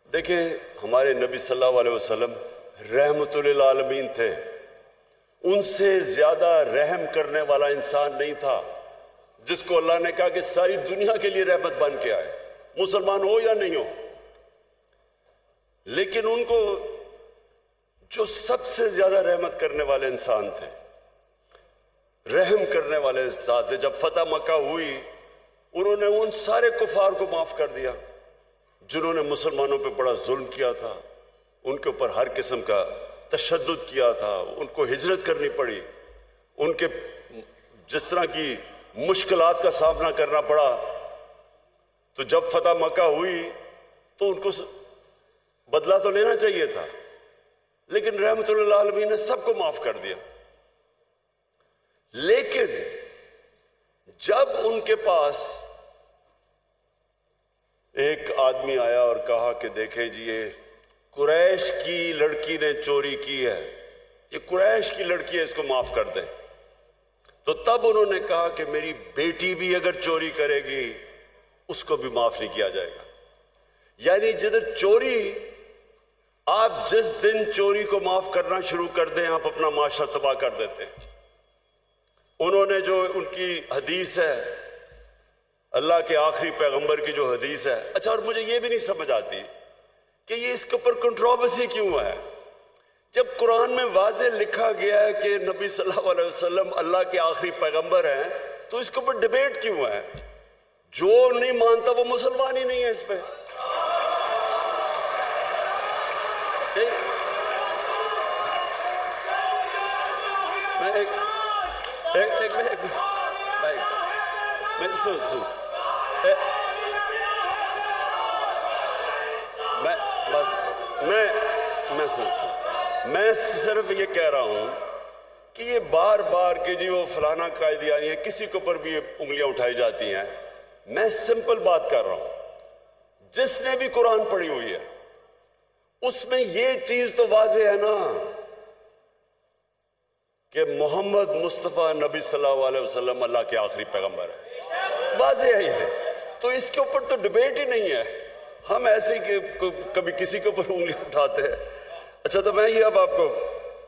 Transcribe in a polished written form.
دیکھیں ہمارے نبی صلی اللہ علیہ وسلم رحمت للعالمین تھے، ان سے زیادہ رحم کرنے والا انسان نہیں تھا جس کو اللہ نے کہا کہ ساری دنیا کے لیے رحمت بن کے آئے، مسلمان ہو یا نہیں ہو۔ لیکن ان کو جو سب سے زیادہ رحمت کرنے والے انسان تھے، رحم کرنے والے انسان تھے، جب فتح مکہ ہوئی انہوں نے ان سارے کفار کو معاف کر دیا جنہوں نے مسلمانوں پہ بڑا ظلم کیا تھا، ان کے اوپر ہر قسم کا تشدد کیا تھا، ان کو ہجرت کرنی پڑی، ان کے جس طرح کی مشکلات کا سامنا کرنا پڑا۔ تو جب فتح مکہ ہوئی تو ان کو بدلہ تو لینا چاہیے تھا، لیکن رحمت للعالمین نے سب کو معاف کر دیا۔ لیکن جب ان کے پاس ایک آدمی آیا اور کہا کہ دیکھیں جی یہ قریش کی لڑکی نے چوری کی ہے، یہ قریش کی لڑکی ہے، اس کو معاف کر دیں، تو تب انہوں نے کہا کہ میری بیٹی بھی اگر چوری کرے گی اس کو بھی معاف نہیں کیا جائے گا۔ یعنی جدھر چوری، آپ جس دن چوری کو معاف کرنا شروع کر دیں آپ اپنا معاشرہ تباہ کر دیتے ہیں۔ انہوں نے جو ان کی حدیث ہے، اللہ کے آخری پیغمبر کی جو حدیث ہے، اچھا اور مجھے یہ بھی نہیں سمجھ آتی کہ یہ اس کے اوپر کنٹروورسی کیوں ہے، جب قرآن میں واضح لکھا گیا ہے کہ نبی صلی اللہ علیہ وسلم اللہ کے آخری پیغمبر ہیں، تو اس کے اوپر ڈیبیٹ کیوں ہے؟ جو نہیں مانتا وہ مسلمان ہی نہیں ہے اس پہ۔ میں صرف یہ کہہ رہا ہوں کہ یہ بار بار کہ جی وہ فلانا قائدیانی ہے، کسی کے اوپر بھی انگلیاں اٹھائی جاتی ہیں۔ میں سمپل بات کر رہا ہوں، جس نے بھی قرآن پڑھی ہوئی ہے اس میں یہ چیز تو واضح ہے نا کہ محمد مصطفیٰ نبی صلی اللہ علیہ وسلم اللہ کے آخری پیغمبر ہے، واضح ہی ہے، تو اس کے اوپر تو ڈیبیٹ ہی نہیں ہے۔ ہم ایسے کہ کبھی کسی کے اوپر انگلی اٹھاتے ہیں۔ اچھا تو میں یہ اب آپ کو